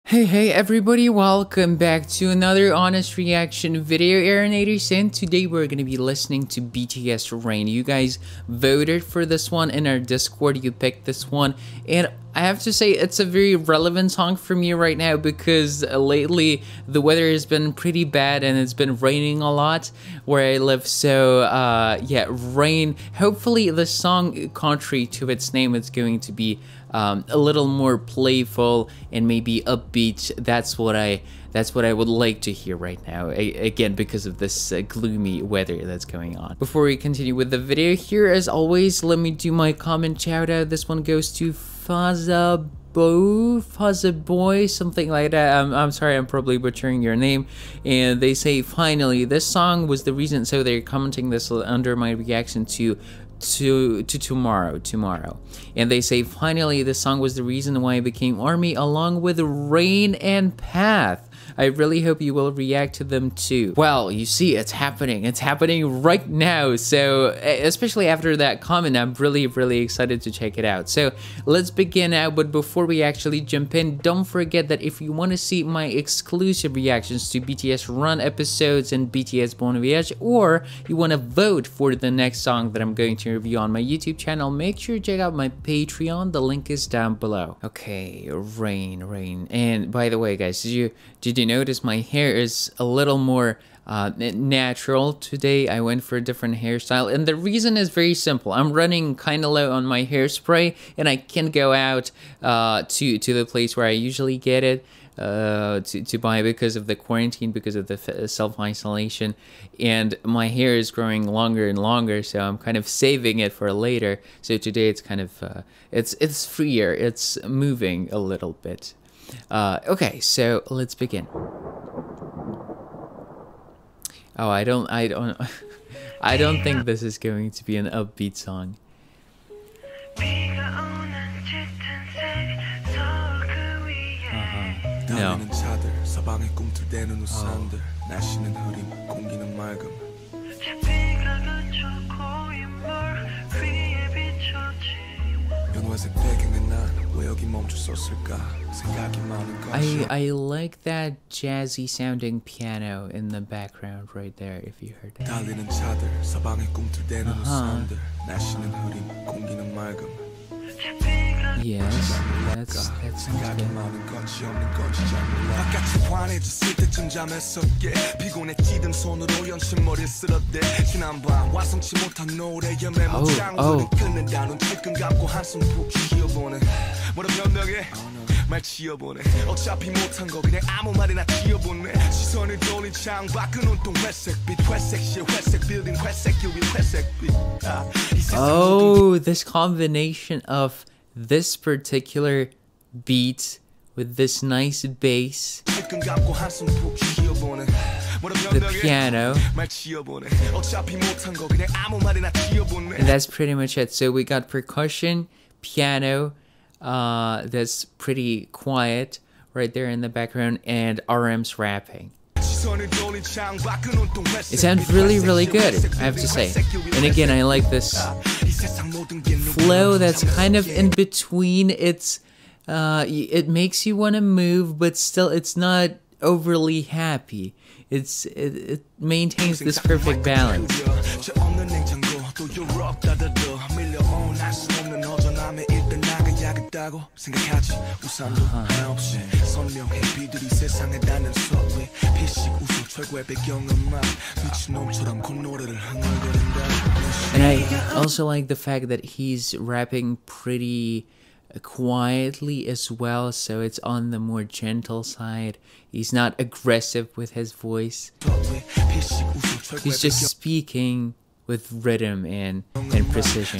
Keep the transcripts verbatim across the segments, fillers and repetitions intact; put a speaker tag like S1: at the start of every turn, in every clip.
S1: Hey hey everybody, welcome back to another honest reaction video, Aaronators, and today we're gonna be listening to B T S Rain. You guys voted for this one in our Discord, you picked this one, and I have to say it's a very relevant song for me right now because uh, lately the weather has been pretty bad and it's been raining a lot where I live. So uh, yeah, rain. Hopefully the song, contrary to its name, it's going to be um, a little more playful and maybe upbeat. That's what I that's what I would like to hear right now. A again, because of this uh, gloomy weather that's going on. Before we continue with the video, here as always, let me do my comment shout out. This one goes to Fazza Bo, Fazza Boy, something like that. I'm, I'm sorry, I'm probably butchering your name. And they say, finally, this song was the reason. So they're commenting this under my reaction to to to tomorrow tomorrow and they say, finally, this song was the reason why I became ARMY, along with Rain and Path. I really hope you will react to them too. Well, you see, it's happening. It's happening right now. So, especially after that comment, I'm really, really excited to check it out. So, let's begin now. But before we actually jump in, don't forget that if you want to see my exclusive reactions to B T S Run episodes and B T S Bon Voyage, or you want to vote for the next song that I'm going to review on my YouTube channel, make sure to check out my Patreon. The link is down below. Okay, Rain, Rain. And by the way, guys, did you did you notice my hair is a little more uh, natural today? I went for a different hairstyle, and the reason is very simple. I'm running kind of low on my hairspray, and I can't go out uh, to to the place where I usually get it uh, to to buy because of the quarantine, because of the self-isolation, and my hair is growing longer and longer. So I'm kind of saving it for later. So today it's kind of uh, it's it's freer. It's moving a little bit. Uh, okay, so let's begin. Oh, I don't, I don't, I don't think this is going to be an upbeat song. Uh-huh. No. I, I like that jazzy sounding piano in the background right there, if you heard that. Uh-huh. Yes, that's, that sounds Oh, oh. 말 지어보네. 어차피 못한 거 그냥 아무 말이나 지어보네. 시선을 돌린 창밖은 온통 회색빛, 회색실, 회색 빌딩, 회색 유리, 회색빛. Oh, this combination of this particular beat with this nice bass, the piano, and that's pretty much it. So we got percussion, piano, uh that's pretty quiet right there in the background, and R M's rapping. It sounds really, really good, I have to say. And again, I like this flow that's kind of in between. It's uh it makes you want to move, but still it's not overly happy. It's it, it maintains this perfect balance. Uh-huh. And I also like the fact that he's rapping pretty quietly as well, so it's on the more gentle side. He's not aggressive with his voice. He's just speaking with rhythm and, and precision.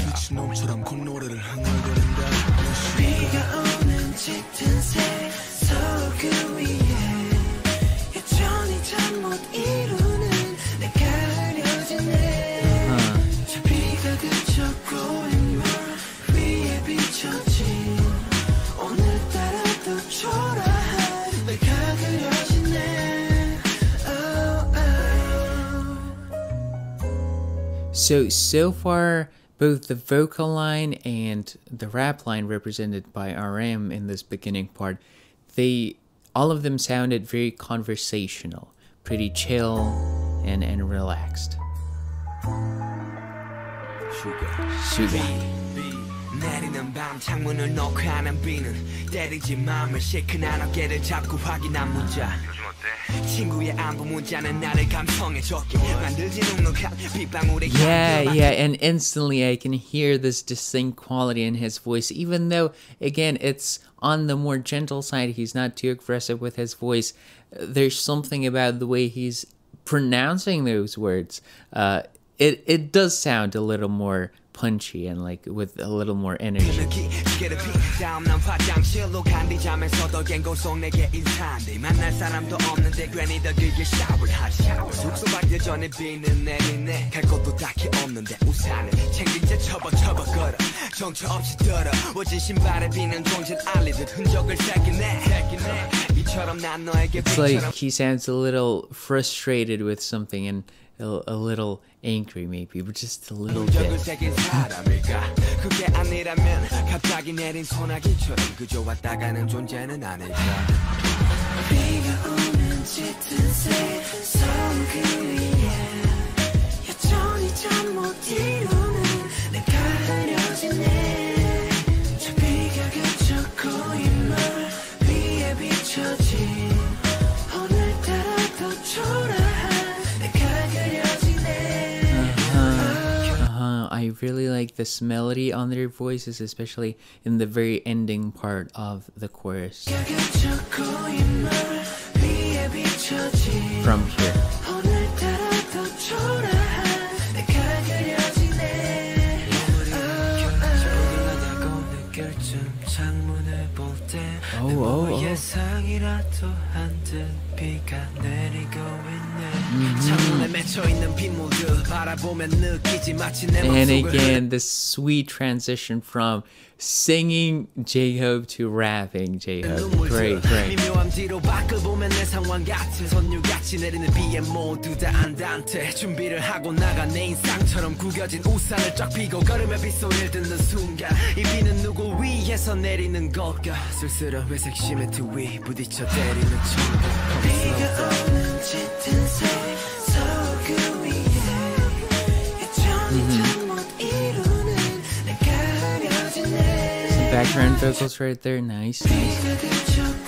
S1: So, so far, both the vocal line and the rap line represented by R M in this beginning part, they all of them sounded very conversational, pretty chill and, and relaxed. Sugar.
S2: 내리는 밤 창문을 놓고 하는 비는 때리지 마음을 시큰한 어깨를 잡고 확인한 문자 요즘 어때? 친구의 안부 문자는 나를 감성에 젖게 만들지 눅눅한 빗방울에
S1: Yeah, yeah, and instantly I can hear this distinct quality in his voice, even though, again, it's on the more gentle side. He's not too aggressive with his voice. There's something about the way he's pronouncing those words. Uh, it, it does sound a little more punchy and like with a little more energy. It's like he sounds a little frustrated with something and a, a little angry maybe, but just a little bit. I really like this melody on their voices, especially in the very ending part of the chorus. From here. Oh, oh, oh. And again, this sweet transition from singing J-Hope to rapping J-Hope. Great, great. Background vocals right there, nice, nice.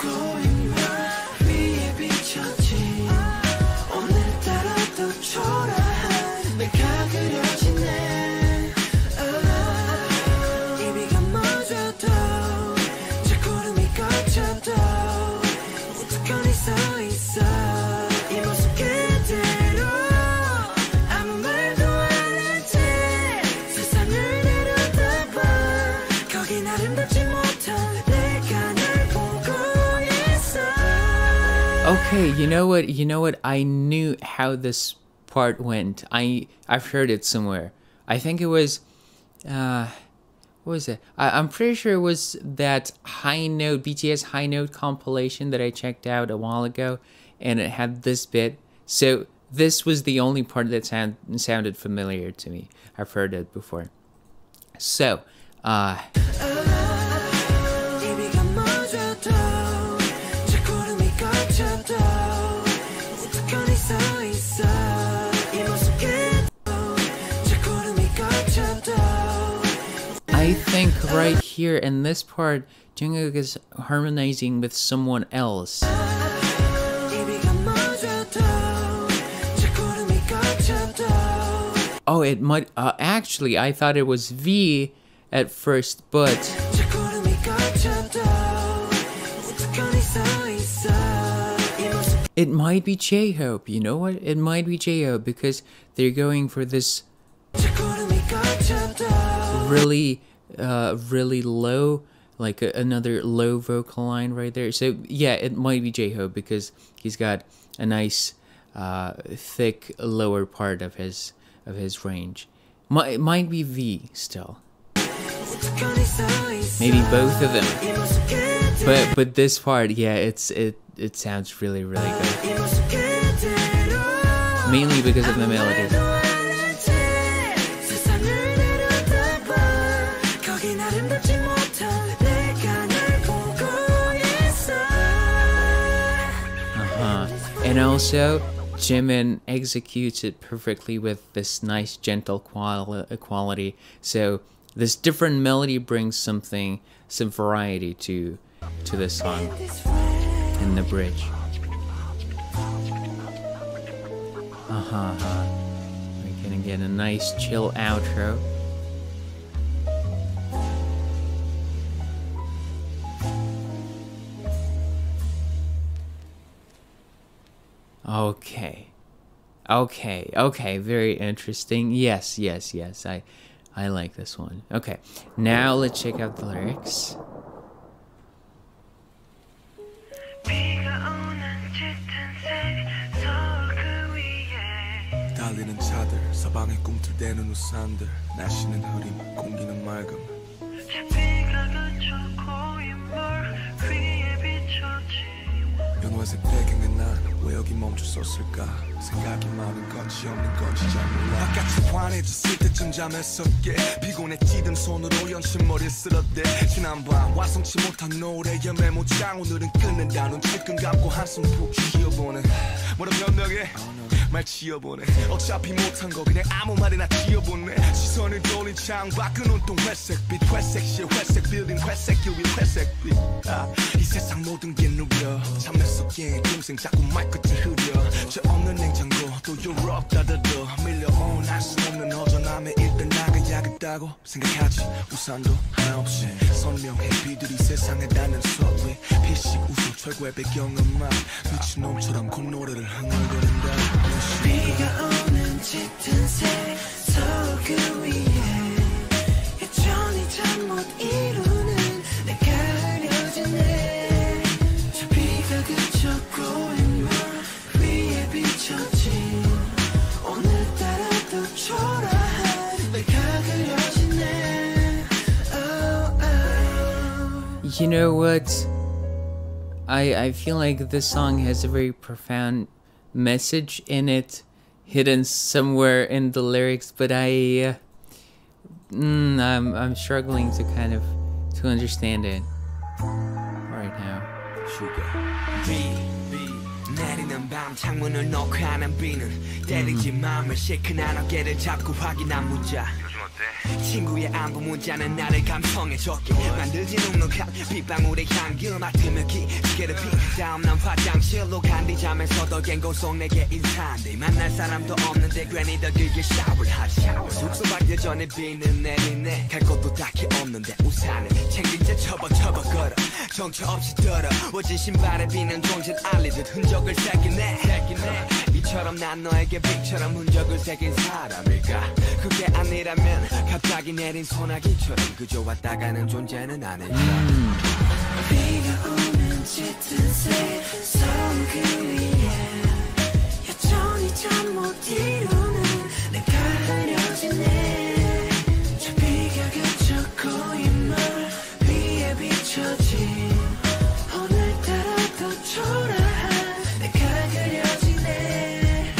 S1: Okay, you know what? You know what? I knew how this part went. I I've heard it somewhere. I think it was, uh, what was it? I, I'm pretty sure it was that High Note B T S High Note compilation that I checked out a while ago, and it had this bit. So this was the only part that sound sounded familiar to me. I've heard it before. So, uh. I think right here in this part, Jungkook is harmonizing with someone else. Oh, it might, uh, actually, I thought it was V at first, but it might be J-Hope. You know what? It might be J-Hope because they're going for this really, uh, really low, like a, another low vocal line right there. So yeah, it might be J-Hope because he's got a nice, uh, thick lower part of his of his range. Might it might be V still. Maybe both of them. But but this part, yeah, it's it it sounds really really good. Mainly because of the melody. And also, Jimin executes it perfectly with this nice gentle quali quality. So this different melody brings something, some variety to to the song in the bridge. Uh-huh, uh-huh. We're gonna get a nice chill outro. Okay. Okay, okay, very interesting. Yes, yes, yes. I I like this one. Okay. Now let's check out the lyrics.
S2: 달리는 차들 서방에 꿈틀대는 우산들 날씨는 흐림 공기는 맑음 연화색 배경에 난 왜 여기 멈춰섰을까 생각이 많은 건지 없는 건지 잘 몰라 바깥이 환해졌을 때쯤 잠에서 깨 피곤해지던 손으로 연신머리를 쓸었대 지난밤 완성치 못한 노래의 메모장 오늘은 끝낸다 눈 찔끔 감고 한숨 푹 쉬어보네 뭐라 변명해 말 지어보네 어차피 못한 거 그냥 아무 말이나 지어보네 시선을 돌린 창밖은 온통 회색빛 회색실 회색 빌딩 회색 유리 회색빛 아, 이 세상 모든 게 누려 잠에 속에 동생 자꾸 말끝이 흐려 저 없는 냉장고 또 유럽 따다도 밀려온 알 수 없는 허전함에 일단 나가야겠다고 생각하지 우산도 하나 없이 선명해 비들이 세상에 닿는 소리 피식 웃어 최고의 배경음악 미친놈처럼 콧노래를 흥얼거린다 비가 오는 짙은 새 서그 위에 여전히 잠 못 이루는 내가 흐려지네 저 비가 그쳤고 흰물 위에 비춰진 오늘따라 또 초라한 내가 그려지네 oh, oh.
S1: You know what? I I feel like this song has a very profound message in it, hidden somewhere in the lyrics, but I, uh, mm, I'm I'm struggling to kind of to understand it right now. 내리는 밤 창문을 놓고 하는 비는 때리지 맘을 시큰한 어깨를 잡고 확인한 문자 친구의 안부 문자는 나를 감성해줬게 만들지 눅눅한 빗방울의 향기 맡으며 기계를 피 다음 난 화장실로 간뒤 잠에서도 갱고 속 내게 인사한대 만날 사람도 없는데 괜히 더 길게 샤워를 하지 숙소 밖에 전에 비는 내리네 갈 곳도 딱히 없는데 우산을 챙긴 채 처벅처벅 걸어 정처 없이 더러워진 신발에 비는 존재 알리듯 흔적을 새기네 이처럼 난 너에게 빛처럼 흔적을 새긴 사람일까 그게 아니라면 갑자기 내린 소나기처럼 그저 왔다 가는 존재는 아닐까 비가 오는 짙은 새 서그 위에 여전히 잠 못 이루는 내가 흐려지네 저 비가 그쳤고 흰물 위에 비춰진 오늘따라 더 초라한 내가 그려지네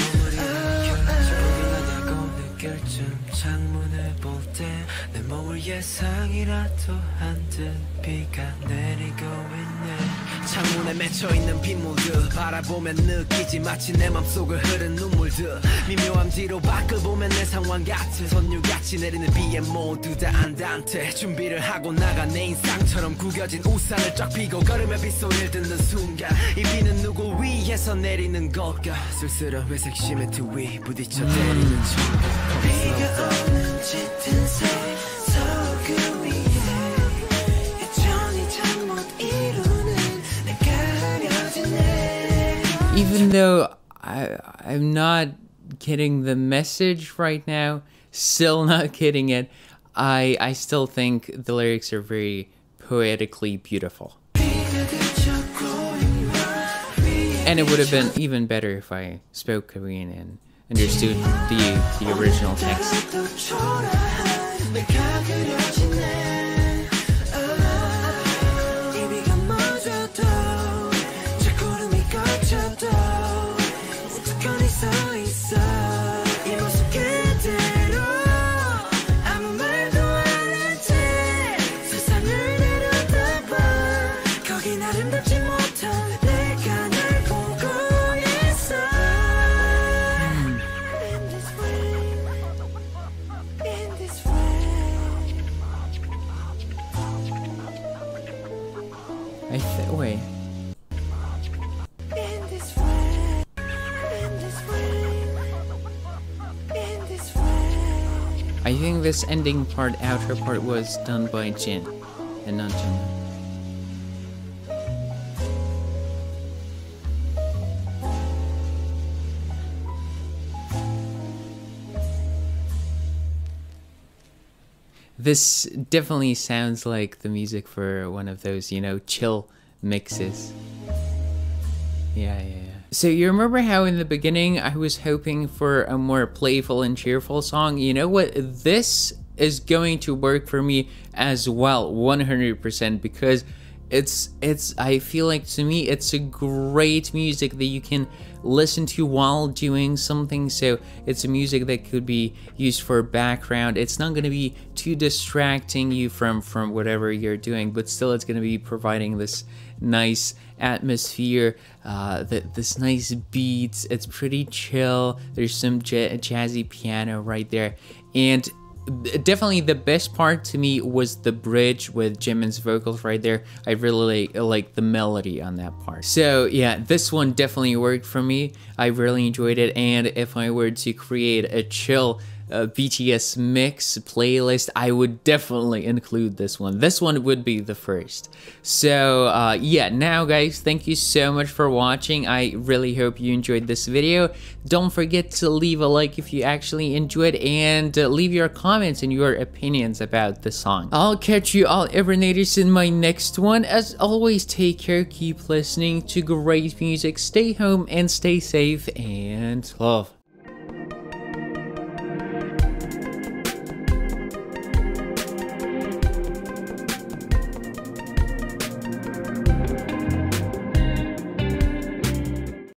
S1: 조용하다고 느낄 쯤 창문을 볼 때 내 몸을 예상이라도 한 듯 비가 내리고 있네 창문에 맺혀있는 빗물들 바라보면 느끼지 마치 내 맘속을 흐른 눈물들 미묘한 뒤로 밖을 보면 내 상황 같은 선율같이 내리는 비에 모두 다 안단테 준비를 하고 나가 내 인상처럼 구겨진 우산을 쫙 펴고 걸음에 빗소리를 듣는 순간 이 비는 누구 위에서 내리는 걸까 쓸쓸한 회색 시멘트 위 부딪혀 때리는 총 비가 오는 짙은 새 서그 위에 여전히 잠 못 이루는 내가 흐려지네 Even though I, I'm not getting the message right now, still not getting it, I, I still think the lyrics are very poetically beautiful. And it would have been even better if I spoke Korean and understood the, the original text. I think this ending part, outro part, was done by Jin and not Jin. This definitely sounds like the music for one of those, you know, chill mixes. Yeah, yeah, yeah. So you remember how in the beginning I was hoping for a more playful and cheerful song? You know what? This is going to work for me as well, one hundred percent, because it's, it's, I feel like to me, it's a great music that you can listen to while doing something. So it's a music that could be used for background. It's not going to be too distracting you from, from whatever you're doing, but still it's going to be providing this nice atmosphere, uh, the, this nice beats. It's pretty chill. There's some j jazzy piano right there. And definitely the best part to me was the bridge with Jimin's vocals right there. I really like the melody on that part. So yeah, this one definitely worked for me. I really enjoyed it, and if I were to create a chill uh, B T S mix playlist, I would definitely include this one. This one would be the first. So uh, yeah, now guys, thank you so much for watching. I really hope you enjoyed this video. Don't forget to leave a like if you actually enjoyed, and uh, leave your comments and your opinions about the song. I'll catch you all Evernator's in my next one. As always, take care, keep listening to great music, stay home and stay safe, and love.